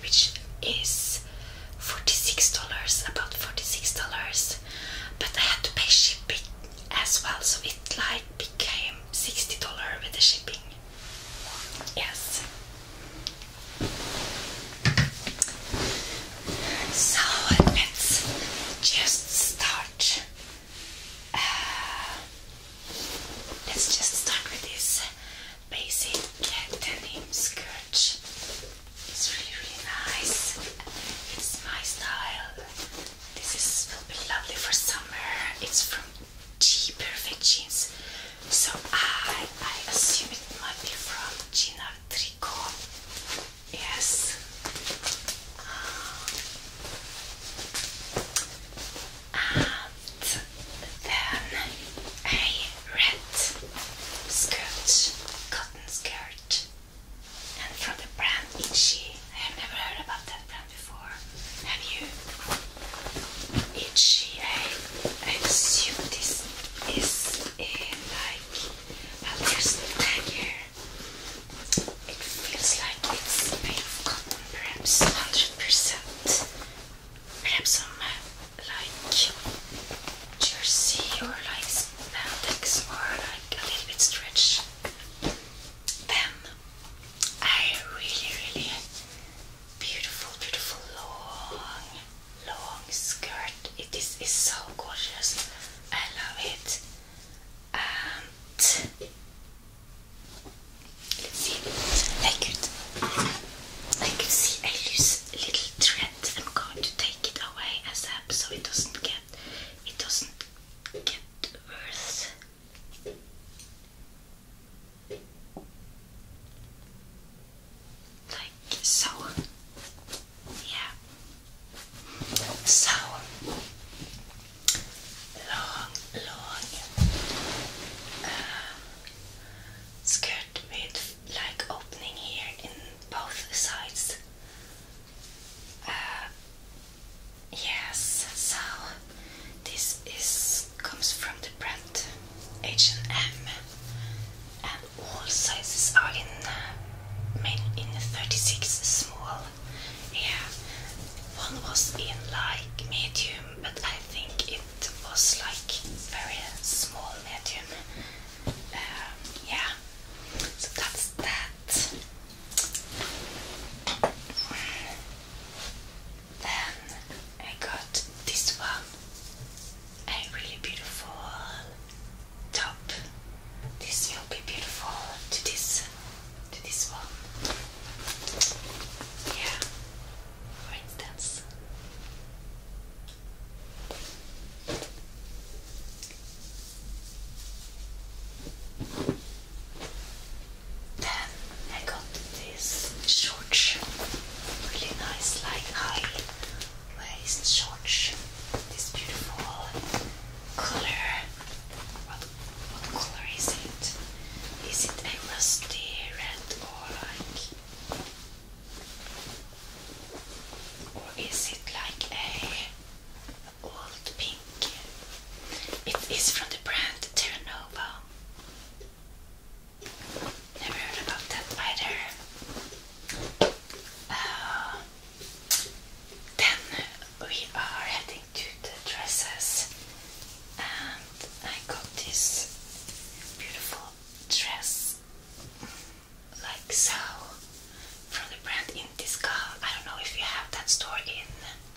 which is $46, about $46, but I had to pay shipping as well, so it like became $60 with the shipping. Yes. So let's just start. Let's just start with this basic denim skirt. It's really nice. It's my style. Will be lovely for summer. It's from G Perfect Jeans. So I assume it might be from Gina Tricot. Yes. And then a red skirt, cotton skirt, and from the brand Itchy. I have never heard about that brand before. Have you? Itchy. I assume this is in like, well, there's the tag here. It feels like it's made of cotton, perhaps 100%. Perhaps some like jersey or like spandex or like a little bit stretch. Then I really beautiful long skirt. It is so gorgeous. I love it. And let's see. I could see a loose little thread. I'm going to take it away ASAP so it doesn't get worse. Like so. Yeah. So long skirt with like opening here in both sides. Yes, so this comes from the brand H&M, and all sizes are in 36 small. Yeah, one was in like medium, but I think it was like very small medium. Yeah, so that's that. Then I got this one, a really beautiful top. This will be beautiful to this one. Yeah, for instance. Then I got this shorts, really nice, like high waist shorts. This beautiful color. What color is it? Is it a rusty red or is it like a old pink? It is from the brand Terra Nova. Never heard about that either. Then we are heading to the dresses, and I got this beautiful dress like so from the brand Indiska. I don't know if you have that store in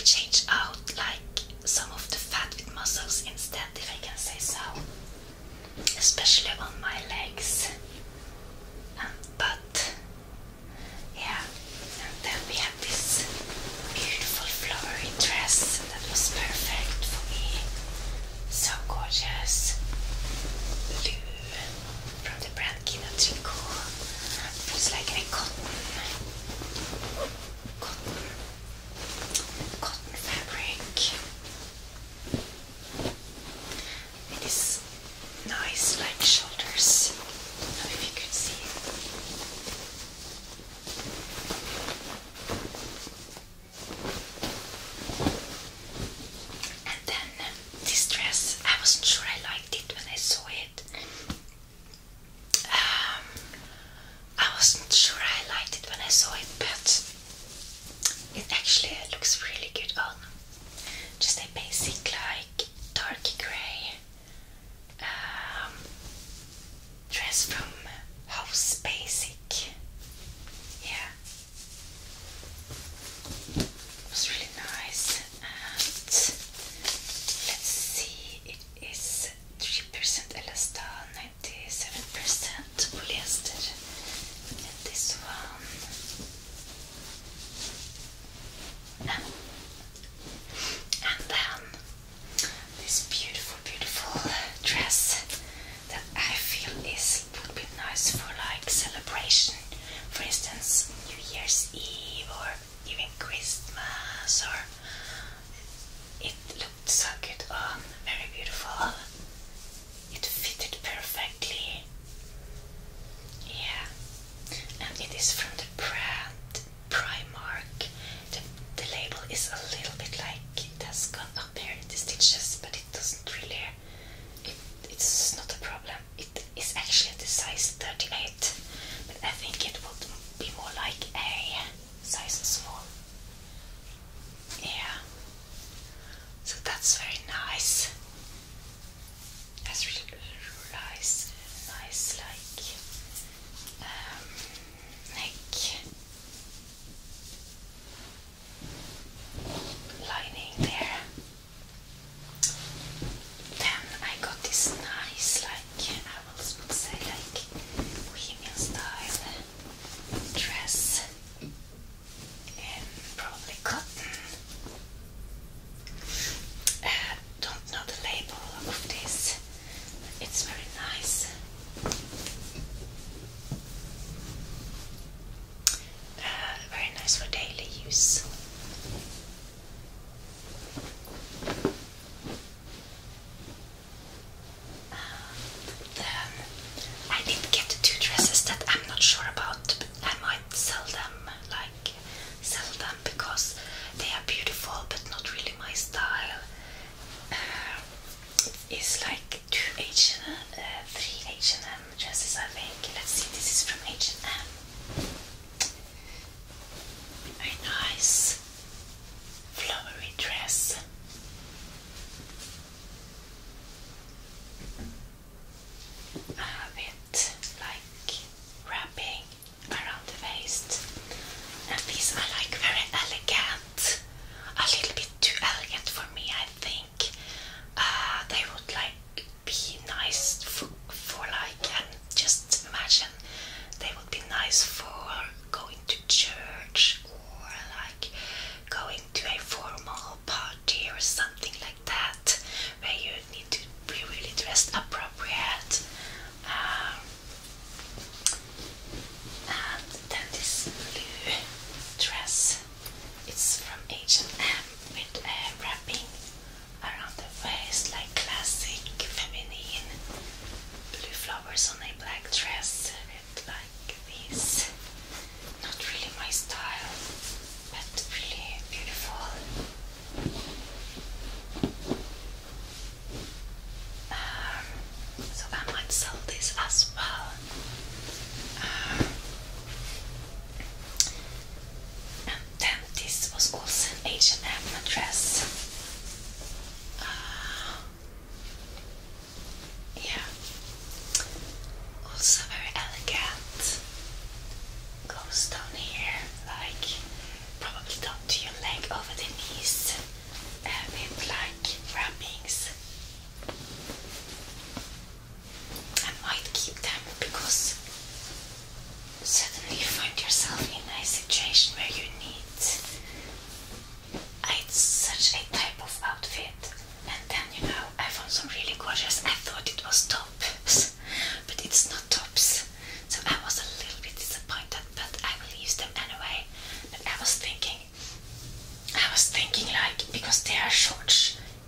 like change out like some of the fat with muscles instead, if I can say so, especially on my legs and butt. Yeah, and then we had this beautiful flowery dress that was perfect for me. So gorgeous. Blue from the brand Kina Tricot. Feels like a cotton fabric. It is nice, like shoulders. I don't know if you could see. And then this dress, I wasn't sure I liked it when I saw it. I wasn't sure I liked it when I saw it, but it actually looks really good on. Just a basic, like dark grey dress from House Basic. Yeah, it was really nice. And let's see, it is 3% elastane, 97% polyester. And this one. And then this beautiful, beautiful dress that I feel would be nice for like celebration. For instance, New Year's Eve or even Christmas. Or it looked so good on, very beautiful. It fitted perfectly. Yeah, and it is from the brand Primark. The label is a little bit like it has gone up here in the stitches, but it doesn't really. It's not a problem. It is actually the size 38, but I think it would be more like a size small. Yeah, so that's very nice. That's really nice, like neck lining there. Then I got this nice, like I would say, like bohemian style dress in probably cotton. Don't know the label of this, but it's very nice. Very nice for daily use. Then I did get two dresses that I'm not sure about, but I might sell them because they are beautiful but not really my style. It's like three H&M dresses, I think. Let's see, this is from H&M. Very nice flowery dress. With like wrapping around the waist, and these are like very elegant, a little bit too elegant for me, I think. They would like be nice for like, and just imagine they would be nice for going to church or like going to a formal party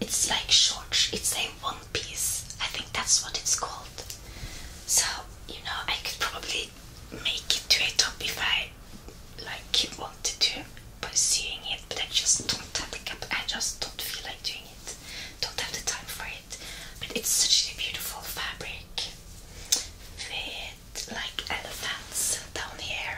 it's like short, it's a one piece, I think that's what it's called. So, you know, I could probably make it to a top if I like wanted to by sewing it, but I just don't have the I just don't feel like doing it, don't have the time for it. But it's such a beautiful fabric with like elephants down here,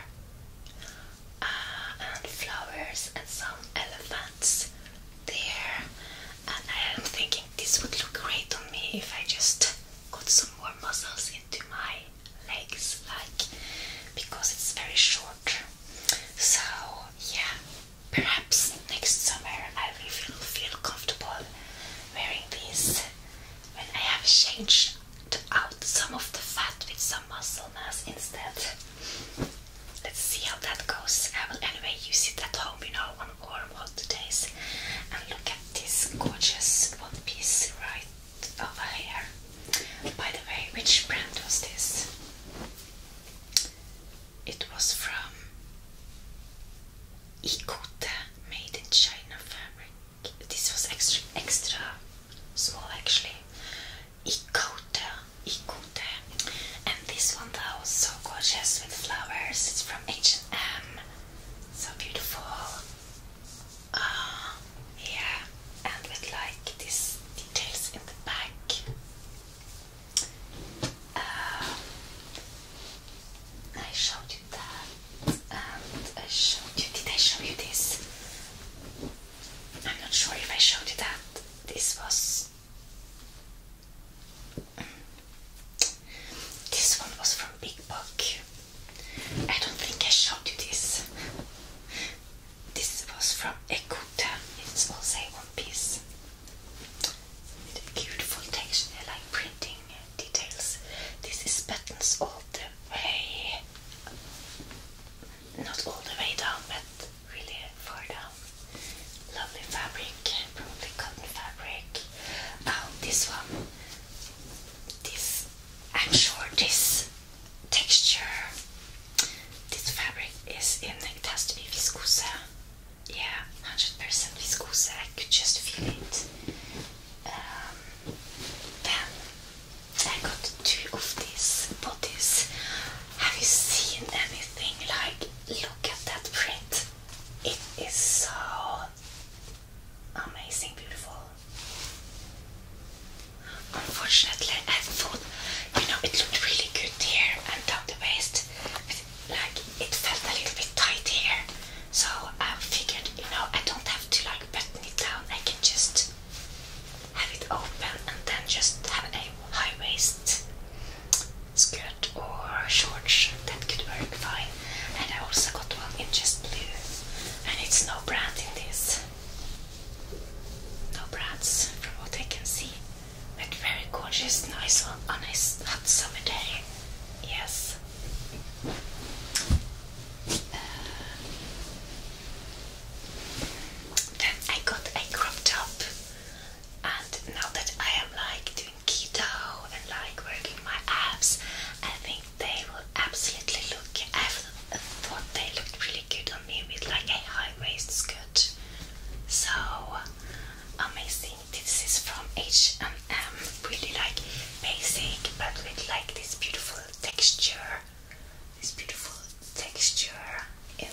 and flowers and some elephants there, and I am thinking this would look great on me if I just got some more muscles into my legs, like, because it's very short. So yeah, perhaps next summer I will feel comfortable wearing these when I have changed out some of the fat with some muscle mass instead. Let's see how that goes. I will anyway use it at home, you know, on warm hot days. And look at this gorgeous one piece right over here. By the way, which brand was this? It was from Ikote, made in China fabric. This was extra small actually. Ikote. And this one though was so gorgeous with flowers. It's from H&M. So beautiful. Yeah, and with like these details in the back. I showed you that, and I showed you. Did I show you this? I'm not sure if I showed you that. This one was from Big Book. I don't think I showed you this. This was from Ekuta. It's also a one piece with a beautiful texture, like printing details. This is buttons all the way, not all the way down, but really far down. Lovely fabric, probably cotton fabric. Oh, this one. I'm sure this texture, this fabric is in, it has to be viscose. Yeah, 100% viscose. I could just feel it. Then I got 2 of these bodies. Have you seen anything like, look at that print? It is so amazing, beautiful. Unfortunately, I thought, you know, it looked really good here and down the waist, but like it felt a little bit tight here. So I figured, you know, I don't have to like button it down. I can just have it open and then just have a high waist skirt or shorts. That could work fine. And I also got one in just blue, and it's no brand in this. No brands from what I can see. But very gorgeous, nice on a hot summer day. Yes. Then I got a crop top, and now that I am like doing keto and like working my abs, I think they will absolutely look. I thought they looked really good on me with like a high waist skirt. So amazing. This is from H&M, really like basic, but with like this beautiful texture in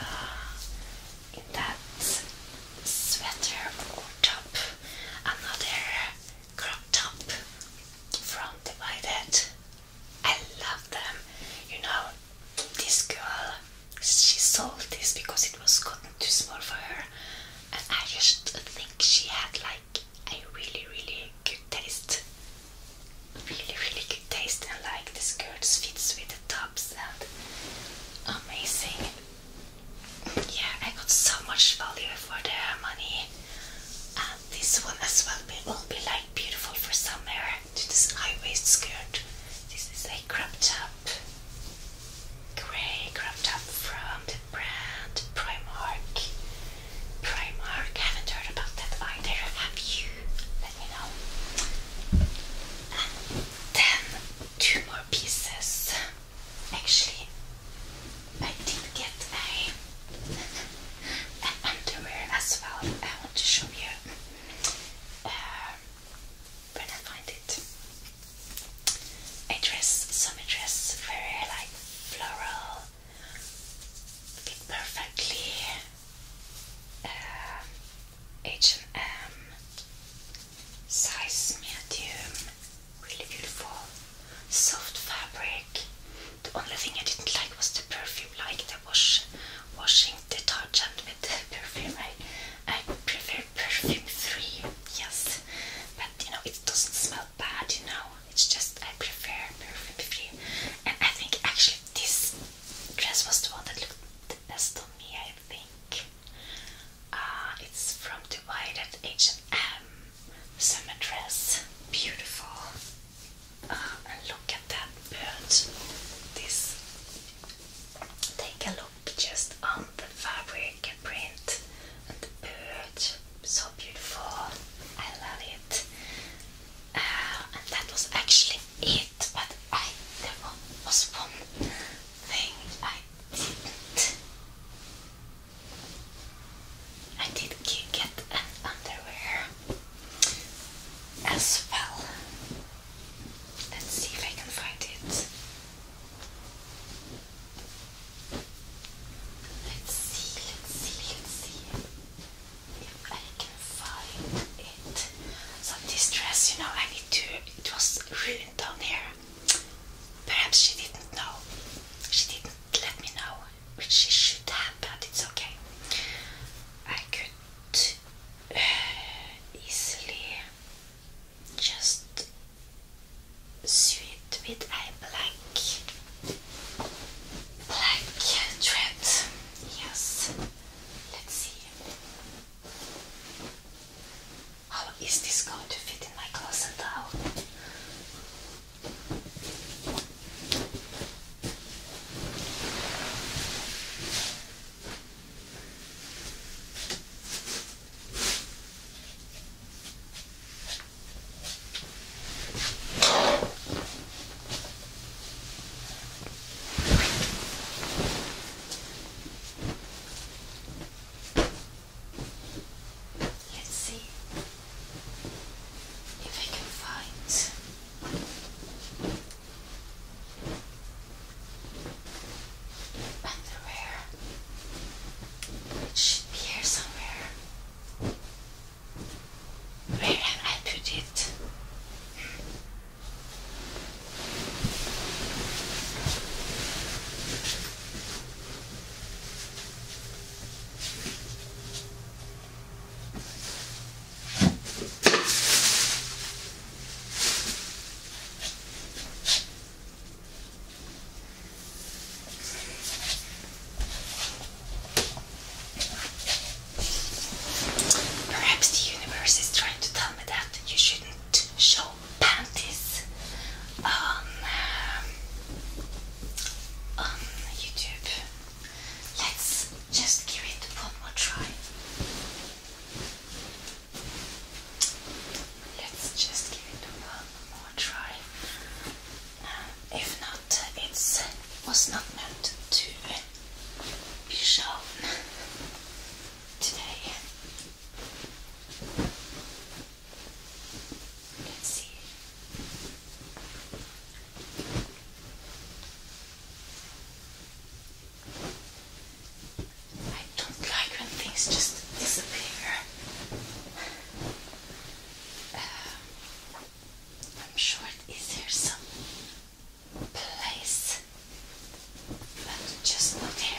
that sweater or top. Another crop top from Divided. I love them. You know, this girl, she sold this because it was gotten too small for her, and I just think she had like a really good taste. Really good taste, and like the skirts fits with the tops, and amazing. Yeah, I got so much value for their money. And this one as well will be like beautiful for summer, to this high waist skirt. This is a crop top, grey crop top from the brand Primark. I haven't heard about that either. Have you? Let me know. is this going to fit in my closet now? Let's see if I can find underwear. It should be here somewhere. Where can I put it? Perhaps the universe is trying to tell me that you shouldn't show panties on YouTube. Let's just give it one more try. Let's just give it one more try. If not, it was not meant to be shown today. Let's see. I don't like when things just disappear. I'm sure it is here some place, but just not here.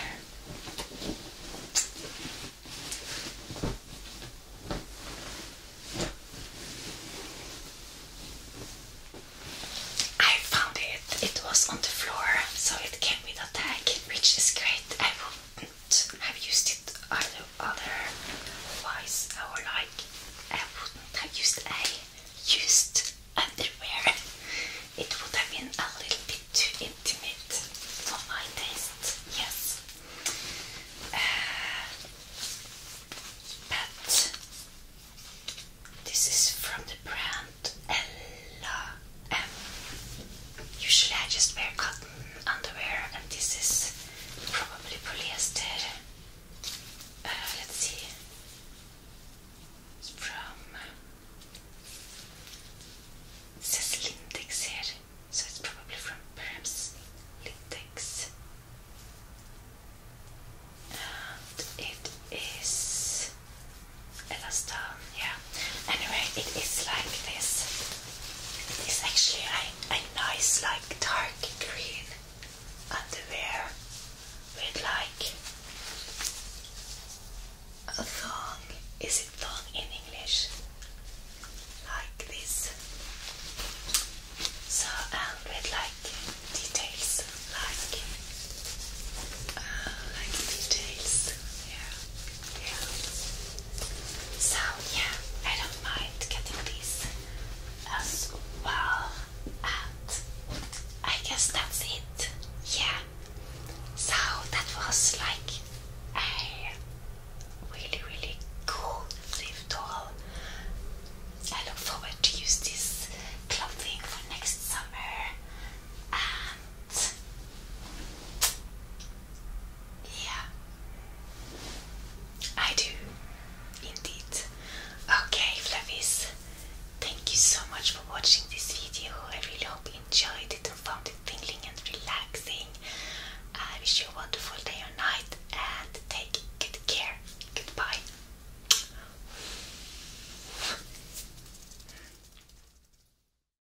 I found it. It was on the floor, so it came with a tag, which is great. I wouldn't have used it otherwise. I wouldn't have used used underwear. It would have been a little bit too intimate for my taste. Yes. But this is